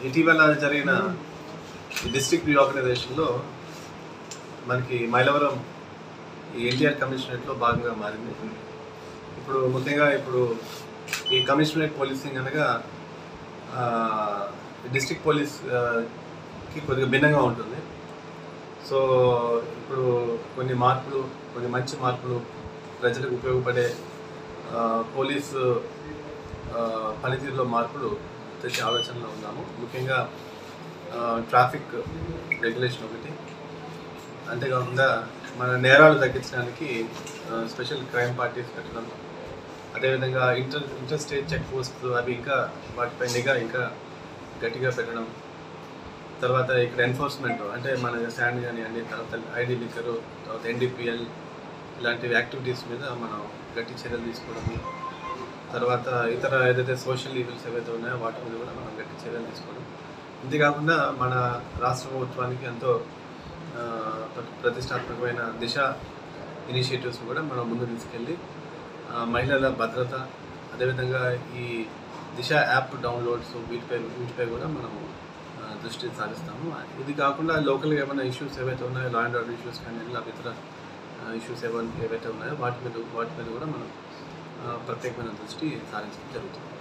ఇటీవల జరిగిన డిస్ట్రిక్ట్ రీఆర్గనైజేషన్లో మనకి మైలవరం ఎన్టీఆర్ కమిషనరేట్లో భాగంగా మారింది. ఇప్పుడు ముఖ్యంగా ఈ కమిషనరేట్ పోలీసింగ్ అనగా డిస్ట్రిక్ట్ పోలీస్కి కొద్దిగా భిన్నంగా ఉంటుంది. సో ఇప్పుడు కొన్ని మంచి మార్పులు ప్రజలకు ఉపయోగపడే పోలీసు పనితీరులో మార్పులు తెచ్చే ఆలోచనలో ఉన్నాము. ముఖ్యంగా ట్రాఫిక్ రెగ్యులేషన్ ఒకటి, అంతేకాకుండా మన నేరాలు తగ్గించడానికి స్పెషల్ క్రైమ్ పార్టీస్ పెట్టడం, అదేవిధంగా ఇంటర్ స్టేట్ చెక్ పోస్ట్ అవి ఇంకా వాటిపై నిఘా ఇంకా గట్టిగా పెట్టడం, తర్వాత ఇక్కడ ఎన్ఫోర్స్మెంట్ అంటే మన స్టాండ్ కానీ అన్ని, తర్వాత ఐడి లిక్కరు, తర్వాత ఎన్డీపీఎల్ ఇలాంటి యాక్టివిటీస్ మీద మనం గట్టి చర్యలు తీసుకోవడము, తర్వాత ఇతర ఏదైతే సోషల్ ఈవెల్స్ ఏవైతే ఉన్నాయో వాటి మీద కూడా మనం గట్టి చర్యలు తీసుకోవడం. ఇంతేకాకుండా మన రాష్ట్ర ప్రభుత్వానికి ఎంతో ప్రతిష్టాత్మకమైన దిశ ఇనిషియేటివ్స్ కూడా మనం ముందు తీసుకెళ్ళి మహిళల భద్రత, అదేవిధంగా ఈ దిశ యాప్ డౌన్లోడ్స్ వీటిపై కూడా మనము దృష్టి సారిస్తాము. ఇది కాకుండా లోకల్గా ఏమైనా ఇష్యూస్ ఏవైతే ఉన్నాయో, లా అండ్ ఆర్డర్ ఇష్యూస్ కానీ ఇతర ఇష్యూస్ ఏవైతే ఉన్నాయో వాటి మీద కూడా మనం ప్రత్యేకమైన దృష్టి సారించడం జరుగుతుంది.